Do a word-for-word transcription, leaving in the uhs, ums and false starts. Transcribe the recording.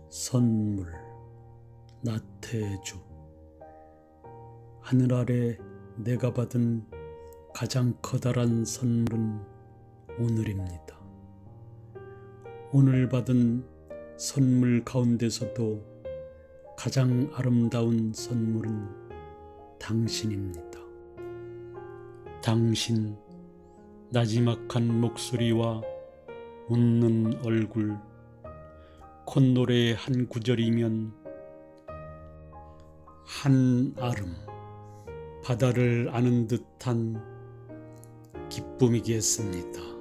선물 나태주. 하늘 아래 내가 받은 가장 커다란 선물은 오늘입니다. 오늘 받은 선물 가운데서도 가장 아름다운 선물은 당신입니다. 당신 나지막한 목소리와 웃는 얼굴, 콧노래의 한 구절이면 한 아름, 바다를 아는 듯한 기쁨이겠습니다.